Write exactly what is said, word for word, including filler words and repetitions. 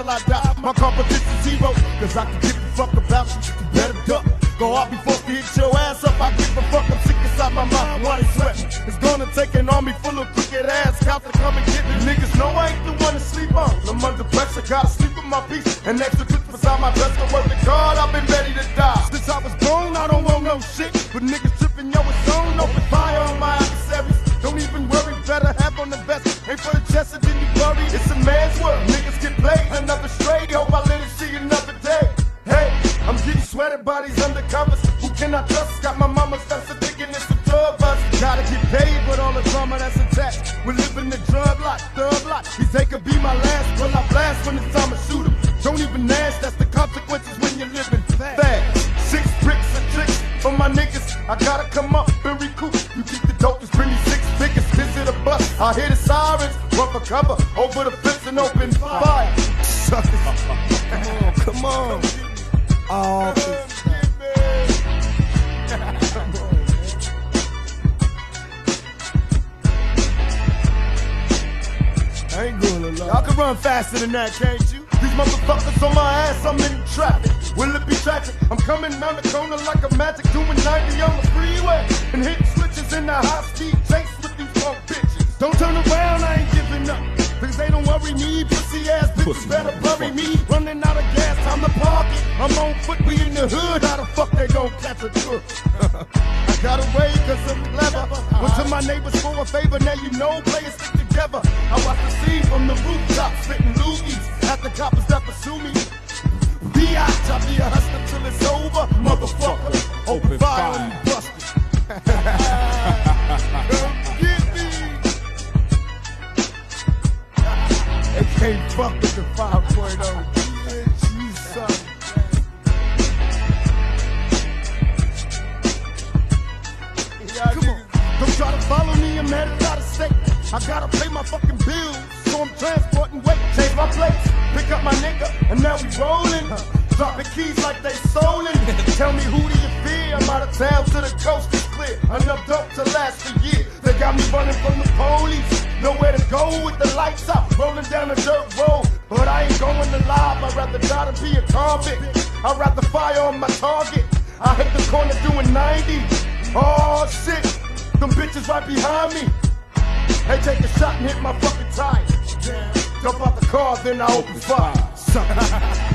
till I die. My competition's zero, cause I can give a fuck about you. You better duck. Go out before to hit your ass up. I give a fuck, I'm sick inside my mind. Why they sweat me? It's gonna take an army full of crooked ass cops to come and get me. Niggas know I ain't the one to sleep on. I'm under pressure, gotta sleep with my piece. An extra clip beside my dress to work the guard. I've been ready to die. Since I was born, I don't want no shit. But niggas tripping, yo, it's on. Open fire on my adversaries. Don't even worry, better have on the vest. Ain't for the chest, and then you worry. It's a man's world. Niggas get played, another straight. Hope I live to see another day. Hey, I'm getting sweated by these undercovers. Who can I trust? Got my mama stuff to thinking it's a drug bust. Gotta get paid with all the drama that's attached. We're living the drug life, thug life. These they could be my last, will I blast when it's time to shoot 'em? Don't even ask, that's the consequences when you're living fast. Six bricks and tricks for my niggas. I gotta come up and recoup. You keep the dopest, bring me six figures. Visit a bus. I hear the sirens, run for cover. Over the fence and open fire. Suckers. Come on, come on. Oh, I ain't going alone. Y'all can run faster than that, can't you? These motherfuckers on my ass, I'm in traffic. Will it be tragic? I'm coming round the corner like a magic, doing ninety on the freeway. And hitting switches in the high-speed chase with these punk bitches. Don't turn around, I ain't giving up. Because they don't worry me, pussy-ass bitches pussy better bury me. Running out of gas, time to park it. I'm on foot, we in the hood. How the fuck they gon' catch a truck? I got away cause I'm clever. Went to my neighbors for a favor, now you know players stick together. I watch the scene from the rooftop, spitting loogies. At the coppers that pursue me. B-I-T, I'll be a hustler till it's over. Motherfucker, open fire on you busters. Come get me. They can't fuck with the five point oh. Bitch, you suck. Come on, don't try to follow me, I'm headed out of state. I gotta pay my fucking bills, so I'm transporting weight. Change my place, pick up my nigga, and now we rolling. Dropping keys like they stolen. Tell me who do you fear? I'm out of town to the coast is clear. Enough dope to last a year. They got me running from the police. Nowhere to go with the lights out. Rolling down a dirt road, but I ain't going to live. I'd rather die than be a convict. I'd rather fire on my target. I hit the corner doing ninety. Oh shit, them bitches right behind me. They take a shot and hit my fucking tire. Jump out the car, then I open fire.